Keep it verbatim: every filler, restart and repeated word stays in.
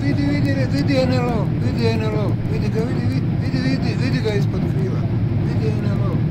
vidi, vidi, vidi N L O, vidi N L O, vidi ga, vidi, vidi, vidi, vidi ga ispod krila, vidi N L O.